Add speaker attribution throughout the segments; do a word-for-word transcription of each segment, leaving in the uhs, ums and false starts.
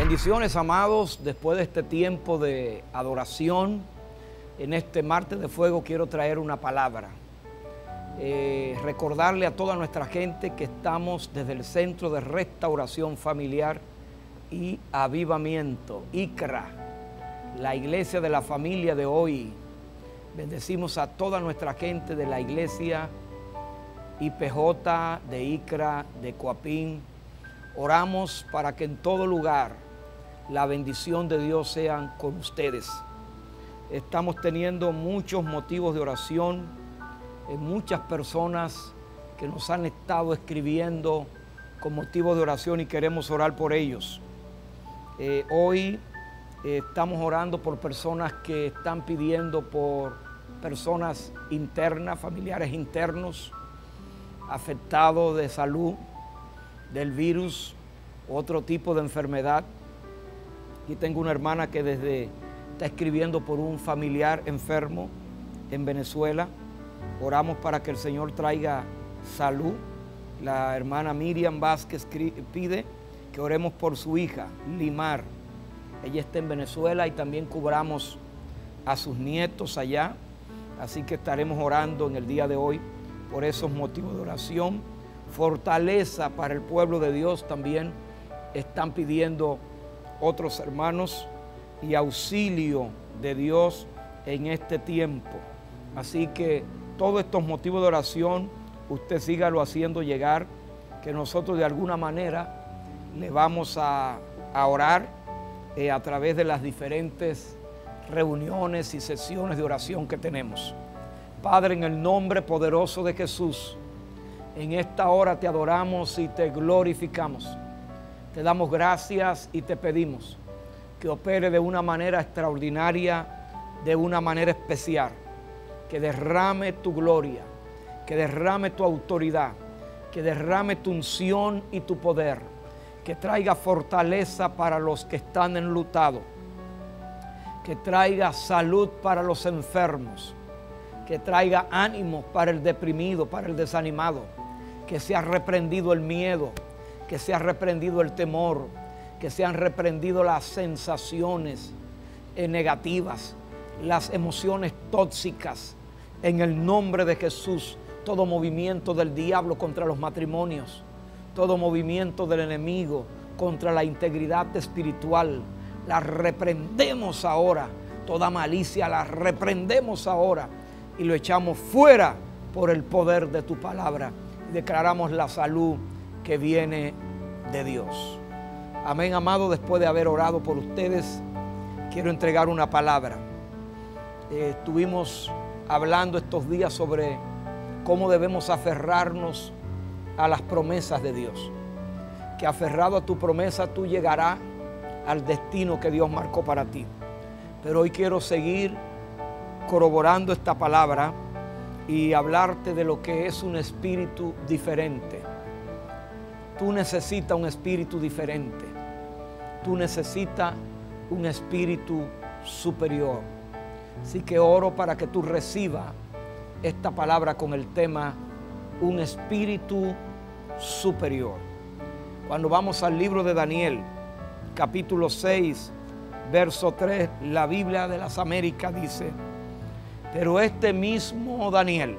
Speaker 1: Bendiciones, amados. Después de este tiempo de adoración, en este martes de fuego quiero traer una palabra. Eh, recordarle a toda nuestra gente que estamos desde el Centro de Restauración Familiar y Avivamiento, I C R A, la iglesia de la familia de hoy. Bendecimos a toda nuestra gente de la iglesia I P J, de I C R A, de Coapín. Oramos para que en todo lugar la bendición de Dios sea con ustedes. Estamos teniendo muchos motivos de oración, eh, muchas personas que nos han estado escribiendo con motivos de oración y queremos orar por ellos. Eh, hoy eh, estamos orando por personas que están pidiendo por personas internas, familiares internos, afectados de salud, del virus, otro tipo de enfermedad. Aquí tengo una hermana que desde está escribiendo por un familiar enfermo en Venezuela. Oramos para que el Señor traiga salud. La hermana Miriam Vázquez pide que oremos por su hija, Limar. Ella está en Venezuela y también cubramos a sus nietos allá. Así que estaremos orando en el día de hoy por esos motivos de oración. Fortaleza para el pueblo de Dios también están pidiendo otros hermanos, y auxilio de Dios en este tiempo. Así que todos estos motivos de oración usted sígalo haciendo llegar, que nosotros de alguna manera le vamos a, a orar eh, a través de las diferentes reuniones y sesiones de oración que tenemos. Padre, en el nombre poderoso de Jesús, en esta hora te adoramos y te glorificamos. Te damos gracias y te pedimos que opere de una manera extraordinaria, de una manera especial, que derrame tu gloria, que derrame tu autoridad, que derrame tu unción y tu poder, que traiga fortaleza para los que están enlutados, que traiga salud para los enfermos, que traiga ánimo para el deprimido, para el desanimado, que sea reprendido el miedo, que sea reprendido el temor, que sean reprendido las sensaciones eh, negativas, las emociones tóxicas. En el nombre de Jesús, todo movimiento del diablo contra los matrimonios, todo movimiento del enemigo contra la integridad espiritual, la reprendemos ahora. Toda malicia la reprendemos ahora y lo echamos fuera por el poder de tu palabra. Declaramos la salud que viene de Dios. Amén, amado. Después de haber orado por ustedes, quiero entregar una palabra. Eh, estuvimos hablando estos días sobre cómo debemos aferrarnos a las promesas de Dios. Que aferrado a tu promesa, tú llegarás al destino que Dios marcó para ti. Pero hoy quiero seguir corroborando esta palabra y hablarte de lo que es un espíritu diferente. Tú necesitas un espíritu diferente. Tú necesitas un espíritu superior. Así que oro para que tú recibas esta palabra con el tema un espíritu superior. Cuando vamos al libro de Daniel, capítulo seis, verso tres, la Biblia de las Américas dice: pero este mismo Daniel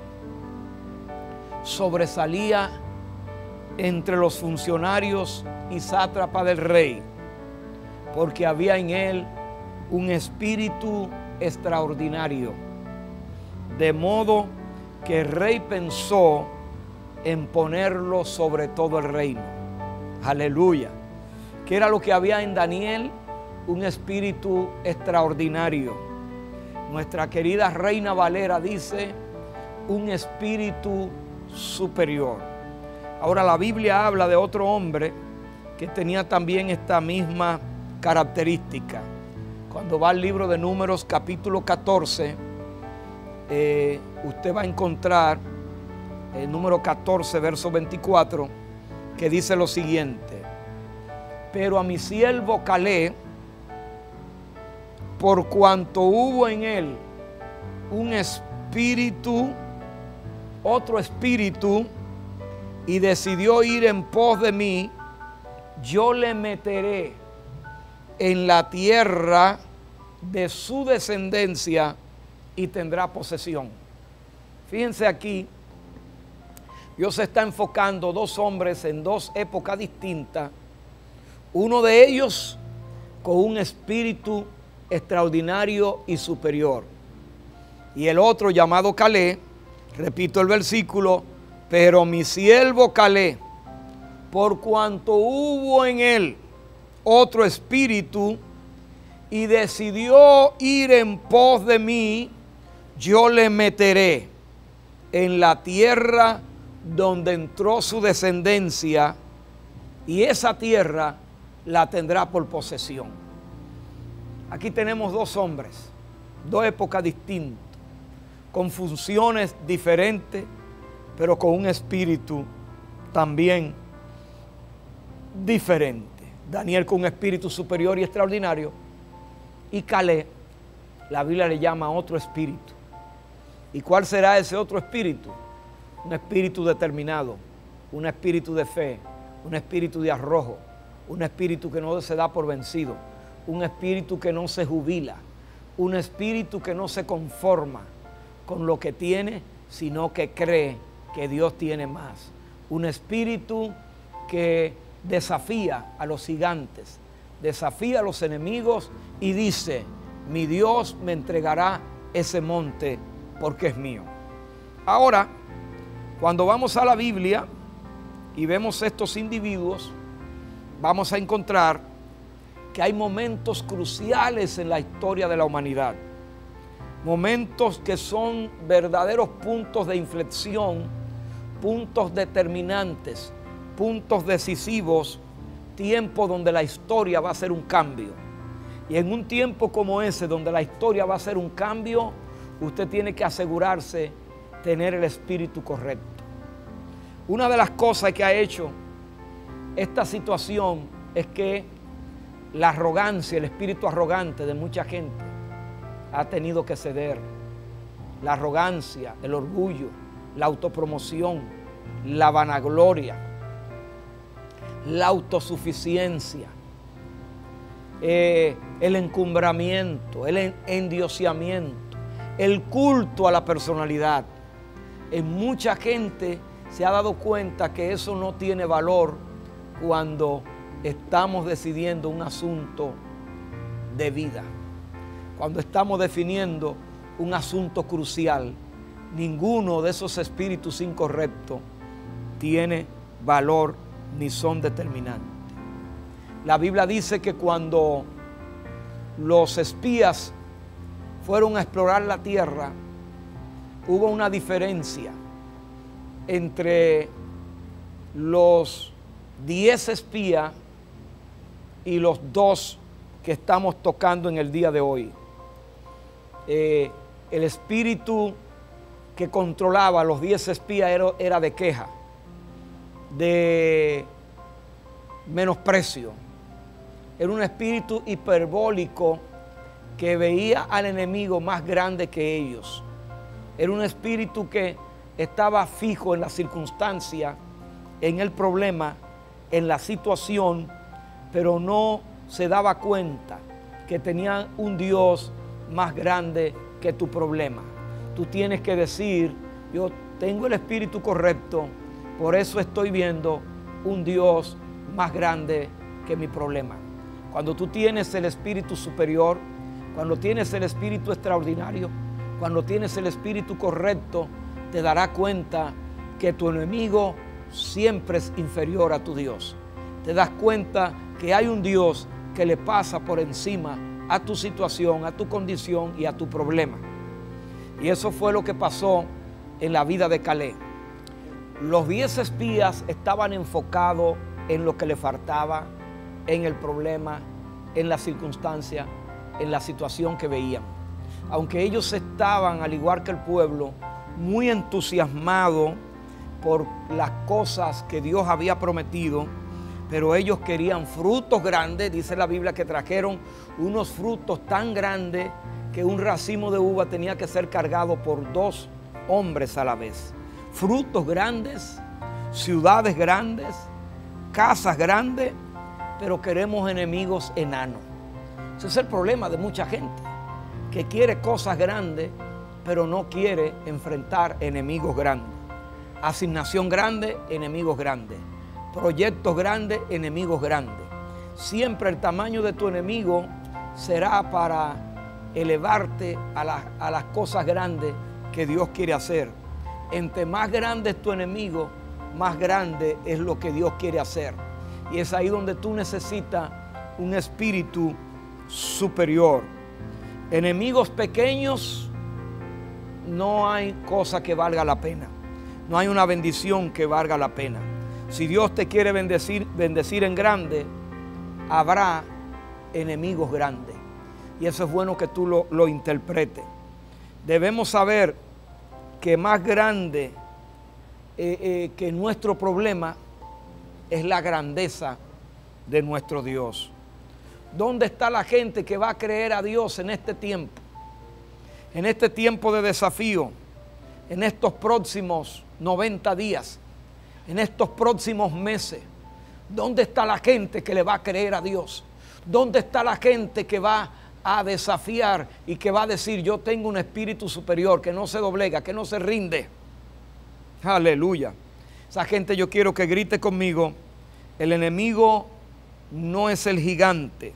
Speaker 1: sobresalía entre los funcionarios y sátrapas del rey, porque había en él un espíritu extraordinario, de modo que el rey pensó en ponerlo sobre todo el reino. Aleluya. ¿Qué era lo que había en Daniel? Un espíritu extraordinario. Nuestra querida Reina Valera dice un espíritu superior. Ahora la Biblia habla de otro hombre que tenía también esta misma característica. Cuando va al libro de Números capítulo catorce, eh, usted va a encontrar el número catorce, verso veinticuatro, que dice lo siguiente: pero a mi siervo Caleb, por cuanto hubo en él un espíritu, otro espíritu, y decidió ir en pos de mí, yo le meteré en la tierra de su descendencia y tendrá posesión. Fíjense aquí, Dios está enfocando dos hombres en dos épocas distintas. Uno de ellos con un espíritu extraordinario y superior. Y el otro llamado Caleb, repito el versículo, pero mi siervo Caleb, por cuanto hubo en él otro espíritu y decidió ir en pos de mí, yo le meteré en la tierra donde entró su descendencia, y esa tierra la tendrá por posesión. Aquí tenemos dos hombres, dos épocas distintas, con funciones diferentes, pero con un espíritu también diferente. Daniel con un espíritu superior y extraordinario, y Caleb, la Biblia le llama otro espíritu. ¿Y cuál será ese otro espíritu? Un espíritu determinado, un espíritu de fe, un espíritu de arrojo, un espíritu que no se da por vencido, un espíritu que no se jubila, un espíritu que no se conforma con lo que tiene, sino que cree que Dios tiene más. Un espíritu que desafía a los gigantes, desafía a los enemigos y dice, mi Dios me entregará ese monte porque es mío. Ahora, cuando vamos a la Biblia y vemos estos individuos, vamos a encontrar que hay momentos cruciales en la historia de la humanidad. Momentos que son verdaderos puntos de inflexión, puntos determinantes, puntos decisivos, tiempo donde la historia va a hacer un cambio. Y en un tiempo como ese, donde la historia va a hacer un cambio, usted tiene que asegurarse tener el espíritu correcto. Una de las cosas que ha hecho esta situación es que la arrogancia, el espíritu arrogante de mucha gente ha tenido que ceder. La arrogancia, el orgullo, la autopromoción, la vanagloria, la autosuficiencia, eh, el encumbramiento, el endioseamiento, el culto a la personalidad. En mucha gente se ha dado cuenta que eso no tiene valor cuando estamos decidiendo un asunto de vida. Cuando estamos definiendo un asunto crucial, ninguno de esos espíritus incorrectos tiene valor ni son determinantes. La Biblia dice que cuando los espías fueron a explorar la tierra, hubo una diferencia entre los diez espías y los dos que estamos tocando en el día de hoy. Eh, el espíritu que controlaba a los diez espías era, era de queja, de menosprecio. Era un espíritu hiperbólico que veía al enemigo más grande que ellos. Era un espíritu que estaba fijo en la circunstancia, en el problema, en la situación, pero no se daba cuenta que tenía un Dios más grande que tu problema. Tú tienes que decir, yo tengo el espíritu correcto, por eso estoy viendo un Dios más grande que mi problema. Cuando tú tienes el espíritu superior, cuando tienes el espíritu extraordinario, cuando tienes el espíritu correcto, te darás cuenta que tu enemigo siempre es inferior a tu Dios. Te das cuenta que hay un Dios que le pasa por encima a tu situación, a tu condición y a tu problema. Y eso fue lo que pasó en la vida de Caleb. Los diez espías estaban enfocados en lo que le faltaba, en el problema, en la circunstancia, en la situación que veían. Aunque ellos estaban, al igual que el pueblo, muy entusiasmados por las cosas que Dios había prometido, pero ellos querían frutos grandes. Dice la Biblia que trajeron unos frutos tan grandes que un racimo de uva tenía que ser cargado por dos hombres a la vez. Frutos grandes, ciudades grandes, casas grandes, pero queremos enemigos enanos. Ese es el problema de mucha gente, que quiere cosas grandes, pero no quiere enfrentar enemigos grandes. Asignación grande, enemigos grandes. Proyectos grandes, enemigos grandes. Siempre el tamaño de tu enemigo será para elevarte a, la, a las cosas grandes que Dios quiere hacer. Entre más grande es tu enemigo, más grande es lo que Dios quiere hacer. Y es ahí donde tú necesitas un espíritu superior. Enemigos pequeños, no hay cosa que valga la pena. No hay una bendición que valga la pena. Si Dios te quiere bendecir, bendecir en grande, habrá enemigos grandes. Y eso es bueno que tú lo, lo interpretes. Debemos saber que más grande eh, eh, que nuestro problema es la grandeza de nuestro Dios. ¿Dónde está la gente que va a creer a Dios en este tiempo? En este tiempo de desafío, en estos próximos noventa días, en estos próximos meses. ¿Dónde está la gente que le va a creer a Dios? ¿Dónde está la gente que va a desafiar y que va a decir, yo tengo un espíritu superior que no se doblega, que no se rinde? Aleluya. Esa gente, yo quiero que grite conmigo: el enemigo no es el gigante.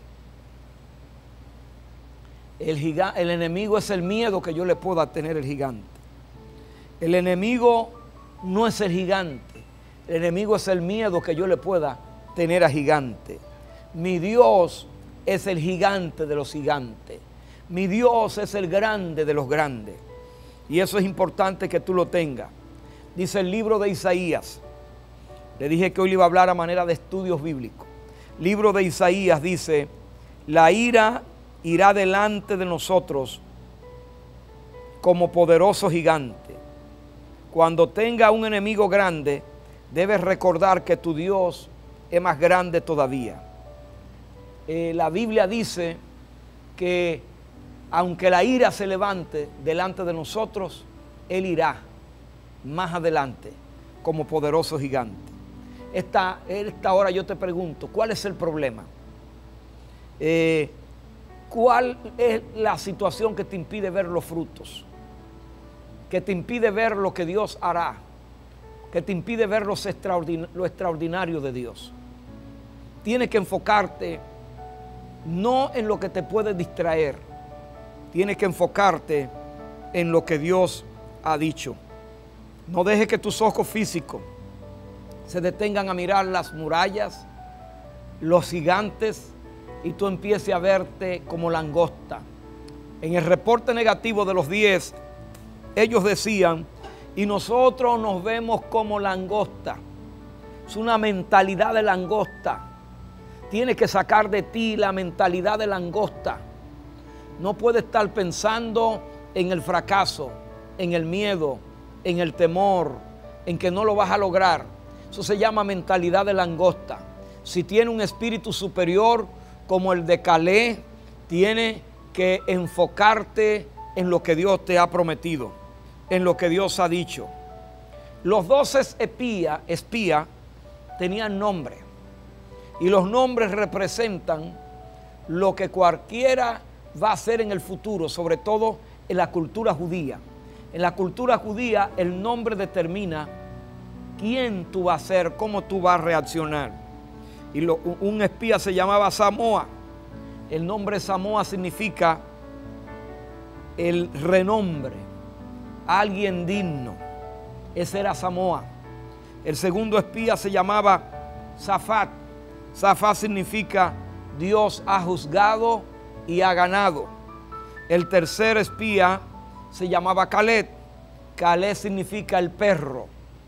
Speaker 1: El, giga, el enemigo es el miedo que yo le pueda tener al gigante. El enemigo no es el gigante. El enemigo es el miedo que yo le pueda tener al gigante. Mi Dios es el gigante de los gigantes. Mi Dios es el grande de los grandes. Y eso es importante que tú lo tengas. Dice el libro de Isaías. Le dije que hoy le iba a hablar a manera de estudios bíblicos. Libro de Isaías dice: la ira irá delante de nosotros como poderoso gigante. Cuando tenga un enemigo grande, debes recordar que tu Dios es más grande todavía. Eh, la Biblia dice que aunque la ira se levante delante de nosotros, Él irá más adelante como poderoso gigante. Esta, esta hora yo te pregunto, ¿cuál es el problema? Eh, ¿Cuál es la situación que te impide ver los frutos? Que te impide ver lo que Dios hará, que te impide ver los extraordin- lo extraordinario de Dios. Tienes que enfocarte no en lo que te puede distraer, tienes que enfocarte en lo que Dios ha dicho. No dejes que tus ojos físicos se detengan a mirar las murallas, los gigantes, y tú empieces a verte como langosta. En el reporte negativo de los diez, ellos decían, y nosotros nos vemos como langosta. Es una mentalidad de langosta. Tienes que sacar de ti la mentalidad de langosta. No puedes estar pensando en el fracaso, en el miedo, en el temor, en que no lo vas a lograr. Eso se llama mentalidad de langosta. Si tiene un espíritu superior como el de Caleb, tiene que enfocarte en lo que Dios te ha prometido, en lo que Dios ha dicho. Los doce espías espía tenían nombre, y los nombres representan lo que cualquiera va a hacer en el futuro, sobre todo en la cultura judía. En la cultura judía el nombre determina quién tú vas a ser, cómo tú vas a reaccionar. Y lo, un espía se llamaba Samoa. El nombre Samoa significa el renombre, alguien digno. Ese era Samoa. El segundo espía se llamaba Zafat. Zafat significa Dios ha juzgado y ha ganado. El tercer espía se llamaba Caleb. Caleb significa el perro,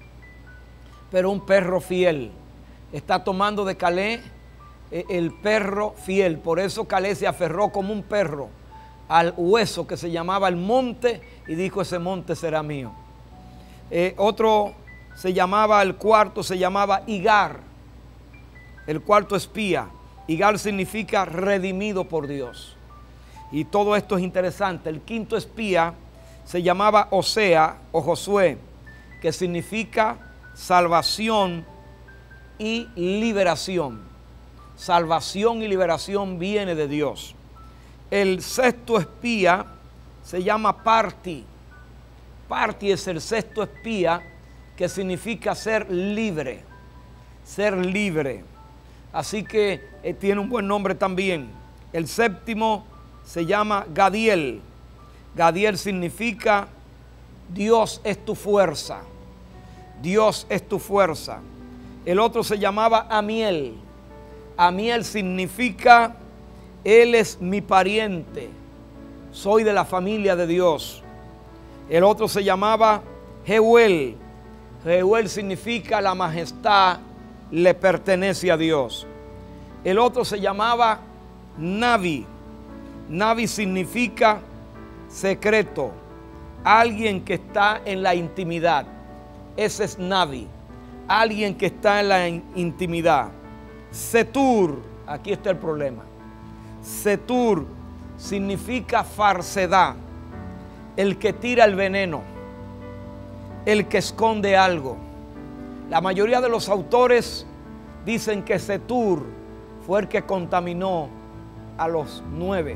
Speaker 1: pero un perro fiel. Está tomando de Caleb el perro fiel. Por eso Caleb se aferró como un perro al hueso que se llamaba el monte y dijo, ese monte será mío. Eh, otro se llamaba, el cuarto se llamaba Igar, el cuarto espía. Igar significa redimido por Dios. Y todo esto es interesante. El quinto espía se llamaba Osea o Josué, que significa salvación y liberación. Salvación y liberación viene de Dios. El sexto espía se llama Parti. Parti es el sexto espía, que significa ser libre, ser libre. Así que eh, tiene un buen nombre también. El séptimo se llama Gadiel. Gadiel significa Dios es tu fuerza. Dios es tu fuerza. El otro se llamaba Amiel. Amiel significa Él es mi pariente. Soy de la familia de Dios. El otro se llamaba Jeuel. Jeuel significa la majestad le pertenece a Dios. El otro se llamaba Navi. Navi significa secreto, alguien que está en la intimidad. Ese es Navi, alguien que está en la in- intimidad. Setur, aquí está el problema. Setur significa falsedad, el que tira el veneno, el que esconde algo. La mayoría de los autores dicen que Setur fue el que contaminó a los nueve.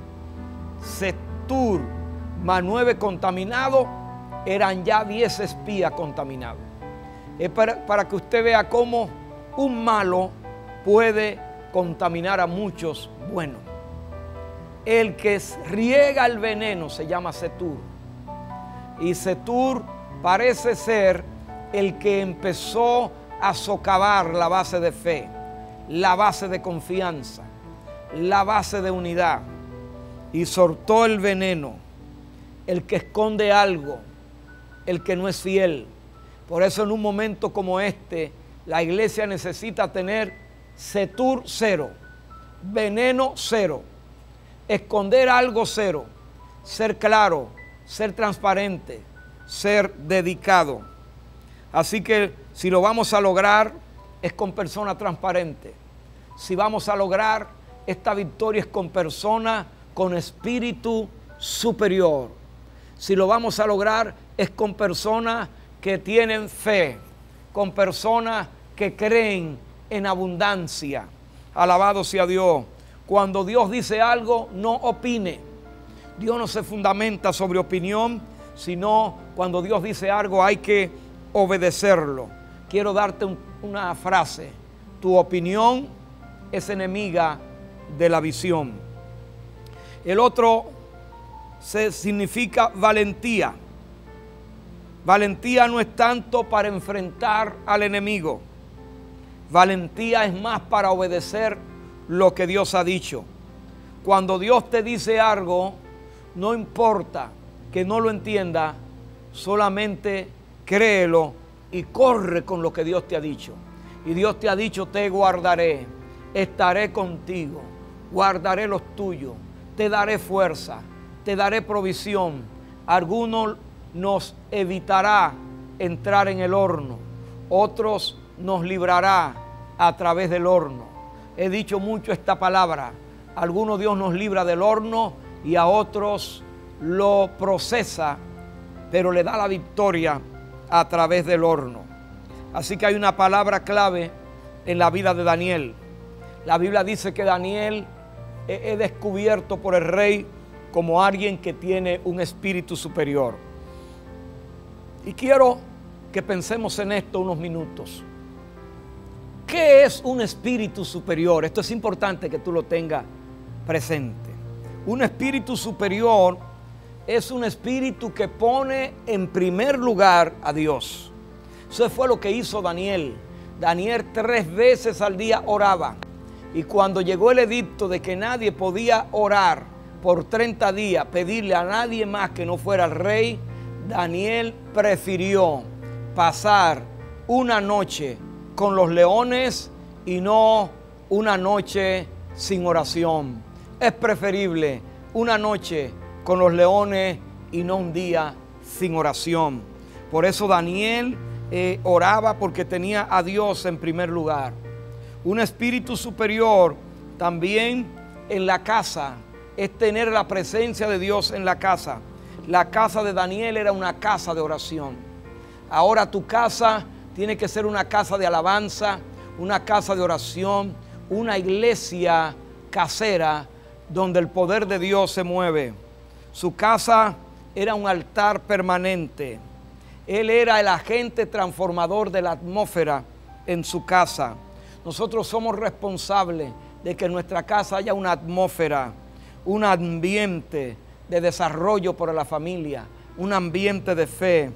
Speaker 1: Setur más nueve contaminados, eran ya diez espías contaminados. Es para, para que usted vea cómo un malo puede contaminar a muchos buenos. El que riega el veneno se llama Setur. Y Setur parece ser el que empezó a socavar la base de fe, la base de confianza, la base de unidad, y soltó el veneno, el que esconde algo, el que no es fiel. Por eso en un momento como este, la iglesia necesita tener Setur cero, veneno cero, esconder algo cero, ser claro, ser transparente, ser dedicado. Así que si lo vamos a lograr, es con personas transparentes. Si vamos a lograr esta victoria, es con personas con espíritu superior. Si lo vamos a lograr, es con personas que tienen fe, con personas que creen en abundancia. Alabado sea Dios. Cuando Dios dice algo, no opine. Dios no se fundamenta sobre opinión, sino cuando Dios dice algo hay que obedecerlo. Quiero darte un, una frase. Tu opinión es enemiga de la visión. El otro se significa valentía. Valentía no es tanto para enfrentar al enemigo. Valentía es más para obedecer lo que Dios ha dicho. Cuando Dios te dice algo, no importa que no lo entienda, solamente créelo y corre con lo que Dios te ha dicho. Y Dios te ha dicho, te guardaré, estaré contigo, guardaré los tuyos, te daré fuerza, te daré provisión. Algunos nos evitará entrar en el horno, otros nos librará a través del horno. He dicho mucho esta palabra. Algunos Dios nos libra del horno y a otros lo procesa, pero le da la victoria a través del horno. Así que hay una palabra clave en la vida de Daniel. La Biblia dice que Daniel es descubierto por el rey como alguien que tiene un espíritu superior. Y quiero que pensemos en esto unos minutos. ¿Qué es un espíritu superior? Esto es importante que tú lo tengas presente. Un espíritu superior es un espíritu que pone en primer lugar a Dios. Eso fue lo que hizo Daniel. Daniel tres veces al día oraba. Y cuando llegó el edicto de que nadie podía orar por treinta días, pedirle a nadie más que no fuera el rey, Daniel prefirió pasar una noche con los leones y no una noche sin oración. Es preferible una noche con los leones y no un día sin oración. Por eso Daniel eh, oraba porque tenía a Dios en primer lugar. Un espíritu superior también en la casa es tener la presencia de Dios en la casa. La casa de Daniel era una casa de oración. Ahora tu casa tiene que ser una casa de alabanza, una casa de oración, una iglesia casera donde el poder de Dios se mueve. Su casa era un altar permanente. Él era el agente transformador de la atmósfera en su casa. Nosotros somos responsables de que en nuestra casa haya una atmósfera, un ambiente de desarrollo para la familia, un ambiente de fe.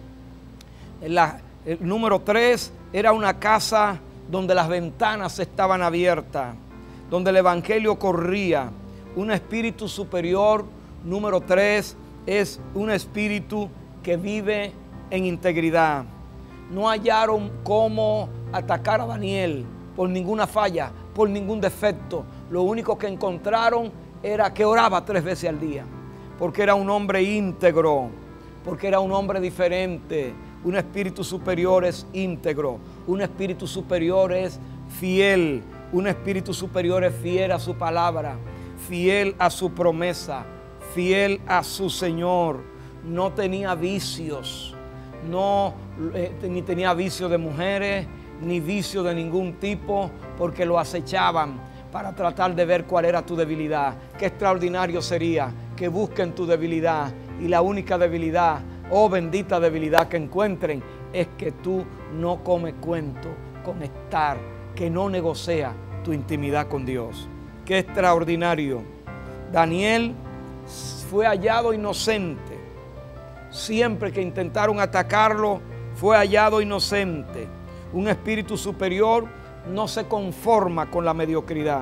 Speaker 1: La, el número tres era una casa donde las ventanas estaban abiertas, donde el evangelio corría. Un espíritu superior, número tres, es un espíritu que vive en integridad. No hallaron cómo atacar a Daniel por ninguna falla, por ningún defecto. Lo único que encontraron era que oraba tres veces al día, porque era un hombre íntegro, porque era un hombre diferente. Un espíritu superior es íntegro, un espíritu superior es fiel, un espíritu superior es fiel a su palabra, fiel a su promesa, fiel a su Señor. No tenía vicios, no, eh, ni tenía vicio de mujeres, ni vicio de ningún tipo, porque lo acechaban para tratar de ver cuál era tu debilidad. Qué extraordinario sería que busquen tu debilidad, y la única debilidad, oh bendita debilidad que encuentren, es que tú no comes cuento con estar, que no negocia tu intimidad con Dios. Qué extraordinario. Daniel fue hallado inocente. Siempre que intentaron atacarlo, fue hallado inocente. Un espíritu superior no se conforma con la mediocridad.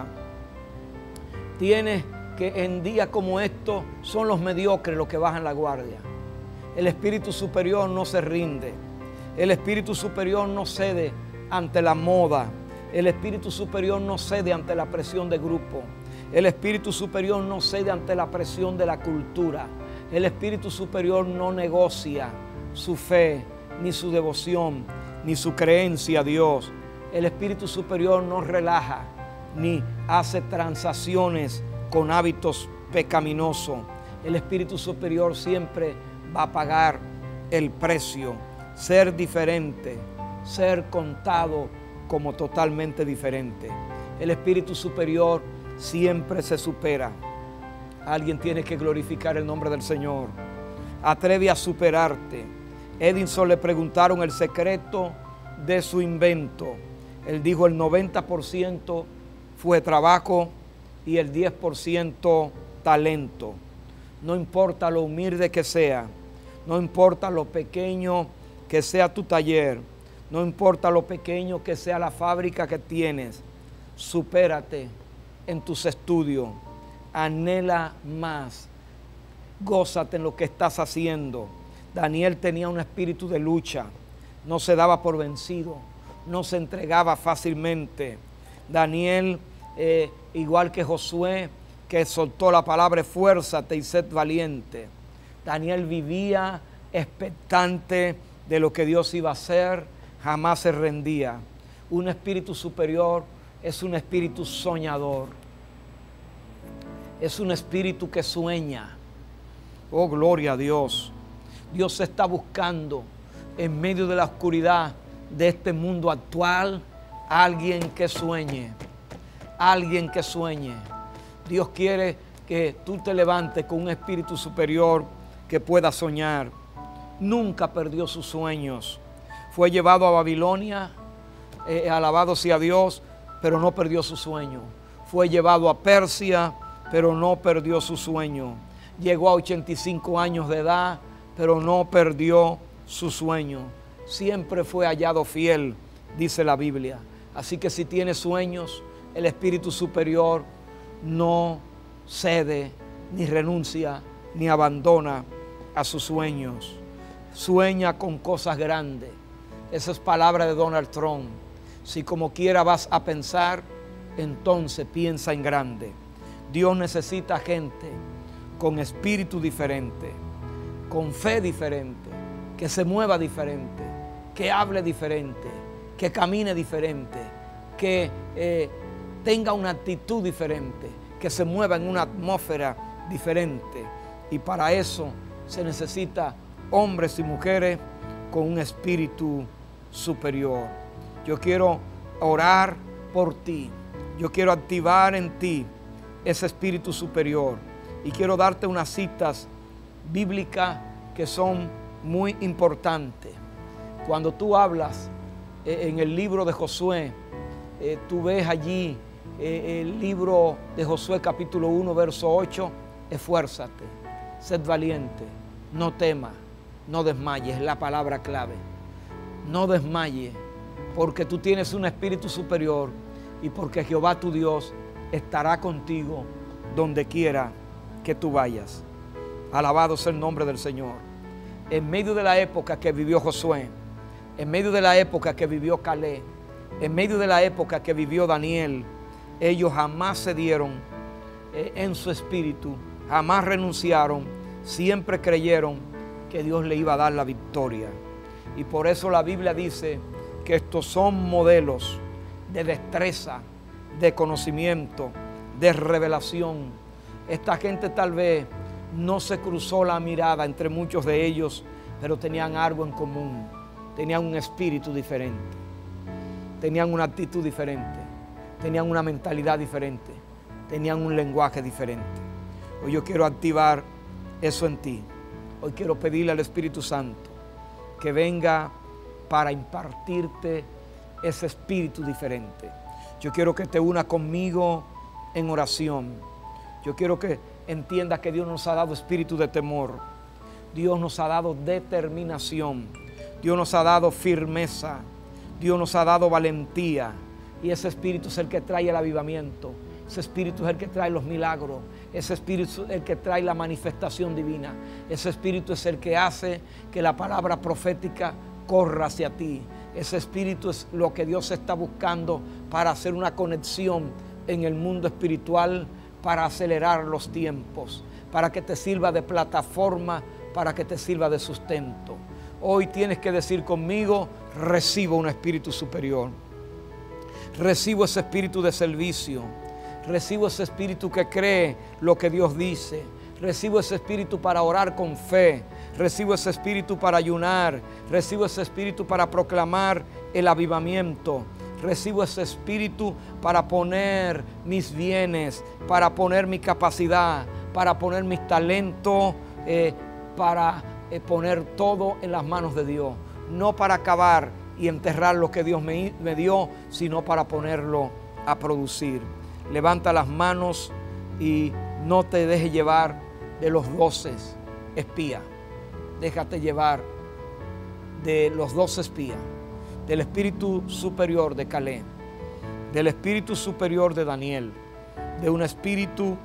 Speaker 1: Tienes que en días como estos son los mediocres los que bajan la guardia. El espíritu superior no se rinde. El espíritu superior no cede ante la moda. El espíritu superior no cede ante la presión de grupo. El espíritu superior no cede ante la presión de la cultura. El espíritu superior no negocia su fe, ni su devoción, ni su creencia a Dios. El espíritu superior no relaja, ni hace transacciones con hábitos pecaminosos. El espíritu superior siempre va a pagar el precio, ser diferente, ser contado como totalmente diferente. El espíritu superior siempre se supera. Alguien tiene que glorificar el nombre del Señor. Atreve a superarte. Edison le preguntaron el secreto de su invento. Él dijo: el noventa por ciento fue trabajo y el diez por ciento talento. No importa lo humilde que sea, no importa lo pequeño que sea tu taller, no importa lo pequeño que sea la fábrica que tienes, supérate en tus estudios, anhela más, gózate en lo que estás haciendo. Daniel tenía un espíritu de lucha, no se daba por vencido, no se entregaba fácilmente. Daniel, eh, igual que Josué, que soltó la palabra: esfuérzate y sed valiente. Daniel vivía expectante de lo que Dios iba a hacer, jamás se rendía. Un espíritu superior es un espíritu soñador, es un espíritu que sueña. Oh, gloria a Dios. Dios está buscando en medio de la oscuridad de este mundo actual alguien que sueñe, alguien que sueñe. Dios quiere que tú te levantes con un espíritu superior que pueda soñar. Nunca perdió sus sueños. Fue llevado a Babilonia, eh, alabado sea Dios, pero no perdió su sueño. Fue llevado a Persia, pero no perdió su sueño. Llegó a ochenta y cinco años de edad, pero no perdió su sueño. Siempre fue hallado fiel, dice la Biblia. Así que si tienes sueños, el espíritu superior no cede, ni renuncia, ni abandona a sus sueños. Sueña con cosas grandes. Esa es palabra de Donald Trump. Si como quiera vas a pensar, entonces piensa en grande. Dios necesita gente con espíritu diferente, con fe diferente, que se mueva diferente, que hable diferente, que camine diferente, que eh, tenga una actitud diferente, que se mueva en una atmósfera diferente. Y para eso se necesita hombres y mujeres con un espíritu superior. Yo quiero orar por ti. Yo quiero activar en ti ese espíritu superior. Y quiero darte unas citas bíblicas que son muy importantes. Cuando tú hablas eh, en el libro de Josué, eh, tú ves allí eh, el libro de Josué capítulo uno, verso ocho, esfuérzate, sed valiente, no temas, no desmayes, es la palabra clave. No desmayes, porque tú tienes un espíritu superior y porque Jehová tu Dios estará contigo donde quiera que tú vayas. Alabado sea el nombre del Señor. En medio de la época que vivió Josué, en medio de la época que vivió Caleb, en medio de la época que vivió Daniel, ellos jamás cedieron eh, en su espíritu, jamás renunciaron, siempre creyeron que Dios le iba a dar la victoria. Y por eso la Biblia dice que estos son modelos de destreza, de conocimiento, de revelación. Esta gente tal vez no se cruzó la mirada entre muchos de ellos, pero tenían algo en común. Tenían un espíritu diferente, tenían una actitud diferente, tenían una mentalidad diferente, tenían un lenguaje diferente. Hoy yo quiero activar eso en ti. Hoy quiero pedirle al Espíritu Santo que venga para impartirte ese espíritu diferente. Yo quiero que te una conmigo en oración. Yo quiero que entiendas que Dios nos ha dado espíritu de temor. Dios nos ha dado determinación. Dios nos ha dado firmeza. Dios nos ha dado valentía. Y ese espíritu es el que trae el avivamiento. Ese espíritu es el que trae los milagros. Ese espíritu es el que trae la manifestación divina. Ese espíritu es el que hace que la palabra profética corra hacia ti. Ese espíritu es lo que Dios está buscando para hacer una conexión en el mundo espiritual, para acelerar los tiempos, para que te sirva de plataforma, para que te sirva de sustento. Hoy tienes que decir conmigo: recibo un espíritu superior. Recibo ese espíritu de servicio. Recibo ese espíritu que cree lo que Dios dice. Recibo ese espíritu para orar con fe. Recibo ese espíritu para ayunar. Recibo ese espíritu para proclamar el avivamiento. Recibo ese espíritu para poner mis bienes, para poner mi capacidad, para poner mis talentos, eh, para eh, poner todo en las manos de Dios. No para acabar y enterrar lo que Dios me, me dio, sino para ponerlo a producir. Levanta las manos y no te dejes llevar de los doce espías. Déjate llevar de los doce espías, del espíritu superior de Caleb, del espíritu superior de Daniel, de un espíritu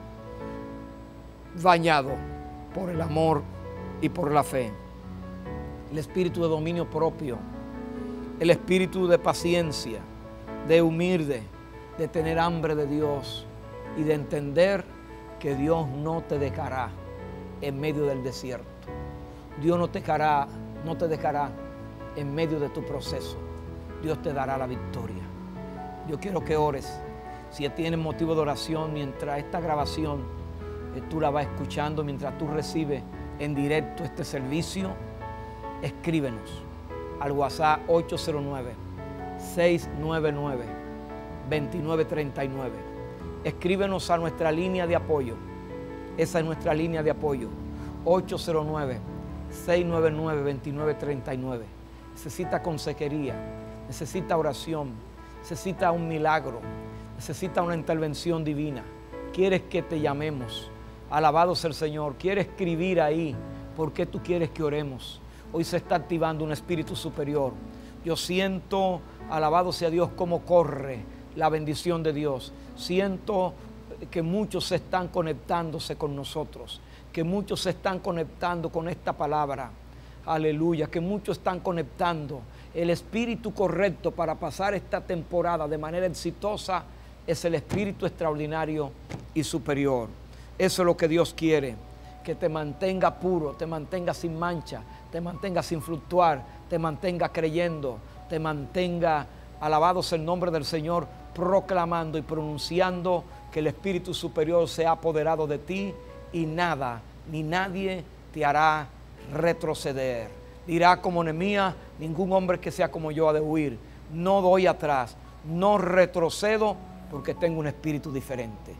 Speaker 1: bañado por el amor y por la fe, el espíritu de dominio propio, el espíritu de paciencia, de humilde, de tener hambre de Dios y de entender que Dios no te dejará en medio del desierto. Dios no te dejará, no te dejará en medio de tu proceso. Dios te dará la victoria. Yo quiero que ores. Si tienes motivo de oración mientras esta grabación eh, tú la vas escuchando, mientras tú recibes en directo este servicio, escríbenos al WhatsApp ocho cero nueve, seis nueve nueve, dos nueve tres nueve. Escríbenos a nuestra línea de apoyo. Esa es nuestra línea de apoyo. ocho cero nueve, seis nueve nueve, dos nueve tres nueve. Necesita consejería, necesita oración, necesita un milagro, necesita una intervención divina. ¿Quieres que te llamemos? Alabado sea el Señor. ¿Quieres escribir ahí por qué tú quieres que oremos? Hoy se está activando un espíritu superior. Yo siento, alabado sea Dios, cómo corre la bendición de Dios. Siento que muchos se están conectándose con nosotros, que muchos se están conectando con esta palabra. Aleluya, que muchos están conectando. El espíritu correcto para pasar esta temporada de manera exitosa es el espíritu extraordinario y superior. Eso es lo que Dios quiere, que te mantenga puro, te mantenga sin mancha, te mantenga sin fluctuar, te mantenga creyendo, te mantenga, alabado sea el nombre del Señor, proclamando y pronunciando que el espíritu superior se ha apoderado de ti y nada ni nadie te hará retroceder. Dirá como Nehemías: ningún hombre que sea como yo ha de huir. No doy atrás, no retrocedo, porque tengo un espíritu diferente.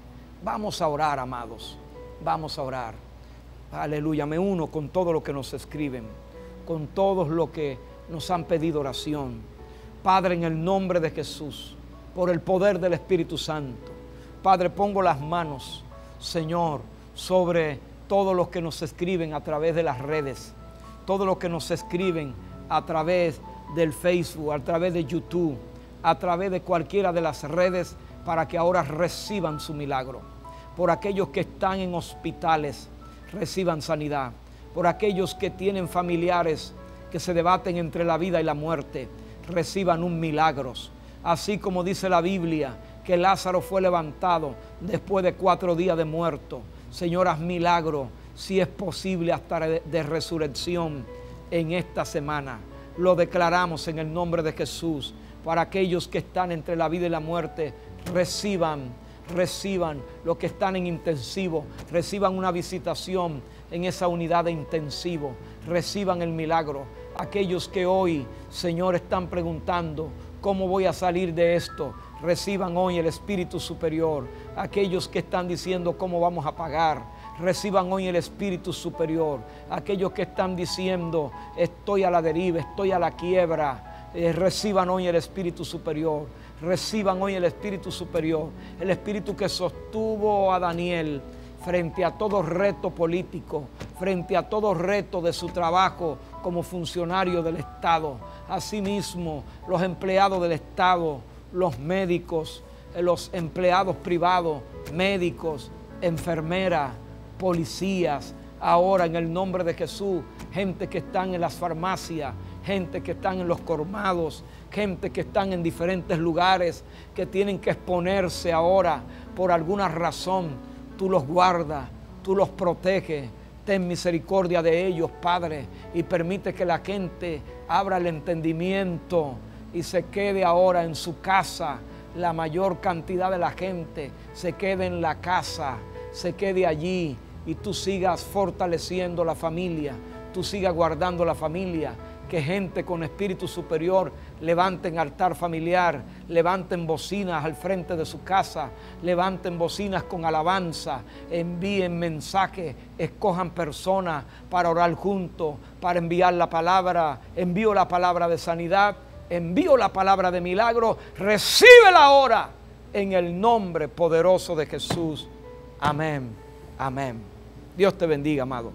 Speaker 1: Vamos a orar, amados. Vamos a orar. Aleluya. Me uno con todo lo que nos escriben, con todos los que nos han pedido oración. Padre, en el nombre de Jesús, por el poder del Espíritu Santo, Padre, pongo las manos, Señor, sobre todos los que nos escriben a través de las redes, todos los que nos escriben a través del Facebook, a través de YouTube, a través de cualquiera de las redes, para que ahora reciban su milagro. Por aquellos que están en hospitales, reciban sanidad. Por aquellos que tienen familiares que se debaten entre la vida y la muerte, reciban un milagro. Así como dice la Biblia, que Lázaro fue levantado después de cuatro días de muerto. Señor, haz milagro, si es posible, hasta de, de resurrección en esta semana. Lo declaramos en el nombre de Jesús. Para aquellos que están entre la vida y la muerte, reciban, reciban. Los que están en intensivo, reciban una visitación en esa unidad de intensivo. Reciban el milagro. Aquellos que hoy, Señor, están preguntando, ¿cómo voy a salir de esto? Reciban hoy el Espíritu Superior. Aquellos que están diciendo, ¿cómo vamos a pagar? Reciban hoy el Espíritu Superior. Aquellos que están diciendo, estoy a la deriva, estoy a la quiebra, eh, reciban hoy el Espíritu Superior. Reciban hoy el Espíritu Superior. El Espíritu que sostuvo a Daniel frente a todo reto político, frente a todo reto de su trabajo como funcionario del Estado. Asimismo, los empleados del Estado, los médicos, los empleados privados, médicos, enfermeras, policías, ahora en el nombre de Jesús, gente que están en las farmacias, gente que están en los colmados, gente que están en diferentes lugares, que tienen que exponerse ahora por alguna razón. Tú los guardas, tú los proteges. Ten misericordia de ellos, Padre, y permite que la gente abra el entendimiento y se quede ahora en su casa. La mayor cantidad de la gente se quede en la casa, se quede allí, y tú sigas fortaleciendo la familia, tú sigas guardando la familia. Que gente con espíritu superior levanten altar familiar, levanten bocinas al frente de su casa, levanten bocinas con alabanza, envíen mensajes, escojan personas para orar juntos, para enviar la palabra. Envío la palabra de sanidad, envío la palabra de milagro. Recíbela ahora en el nombre poderoso de Jesús. Amén, amén. Dios te bendiga, amado.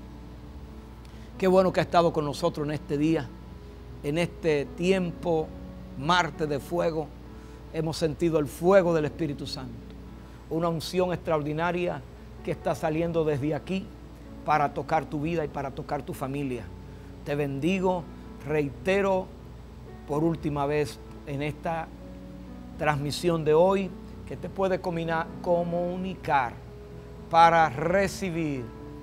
Speaker 1: Qué bueno que ha estado con nosotros en este día. En este tiempo, martes de fuego, hemos sentido el fuego del Espíritu Santo. Una unción extraordinaria que está saliendo desde aquí para tocar tu vida y para tocar tu familia. Te bendigo, reitero por última vez en esta transmisión de hoy, que te puede comunicar para recibir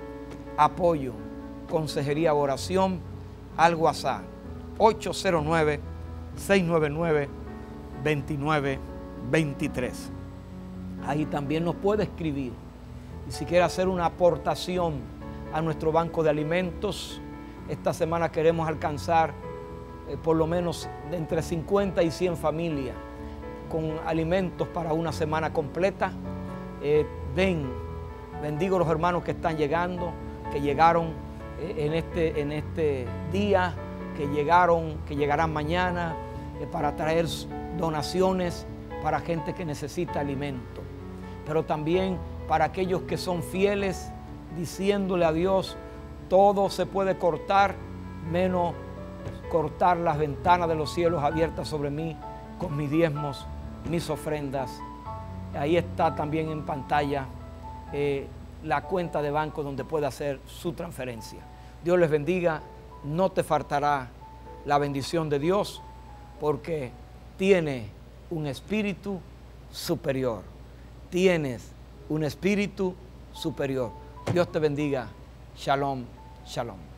Speaker 1: apoyo, consejería o oración al WhatsApp ocho cero nueve, seis nueve nueve, dos nueve dos tres. Ahí también nos puede escribir. Y si quiere hacer una aportación a nuestro banco de alimentos, esta semana queremos alcanzar eh, por lo menos de entre cincuenta y cien familias con alimentos para una semana completa. Eh, ven, bendigo a los hermanos que están llegando, que llegaron eh, en, este, en este día, que llegaron, que llegarán mañana, eh, para traer donaciones para gente que necesita alimento. Pero también para aquellos que son fieles, diciéndole a Dios, todo se puede cortar, menos cortar las ventanas de los cielos abiertas sobre mí con mis diezmos, mis ofrendas. Ahí está también en pantalla eh, la cuenta de banco donde puede hacer su transferencia. Dios les bendiga. No te faltará la bendición de Dios, porque tiene un espíritu superior. Tienes un espíritu superior. Dios te bendiga. Shalom, shalom.